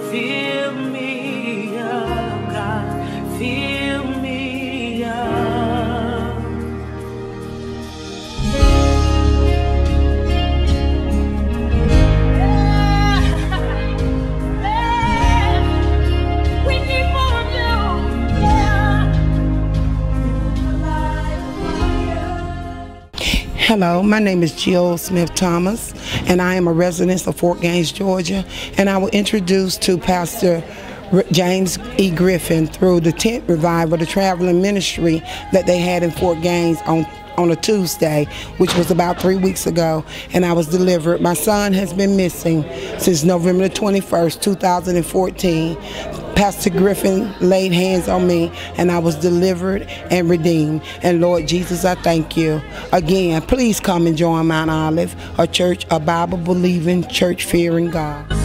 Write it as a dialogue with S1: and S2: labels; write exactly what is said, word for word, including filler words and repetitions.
S1: fill me up, God, fill me up. We need more of you.
S2: Hello, my name is Jill Smith Thomas, and I am a resident of Fort Gaines, Georgia, and I will introduce to Pastor James E. Griffin through the tent revival, the traveling ministry that they had in Fort Gaines on on a Tuesday, which was about three weeks ago, and I was delivered. My son has been missing since November the twenty-first, two thousand fourteen. Pastor Griffin laid hands on me, and I was delivered and redeemed. And Lord Jesus, I thank you. Again, please come and join Mount Olive, a church, a Bible-believing, church-fearing God.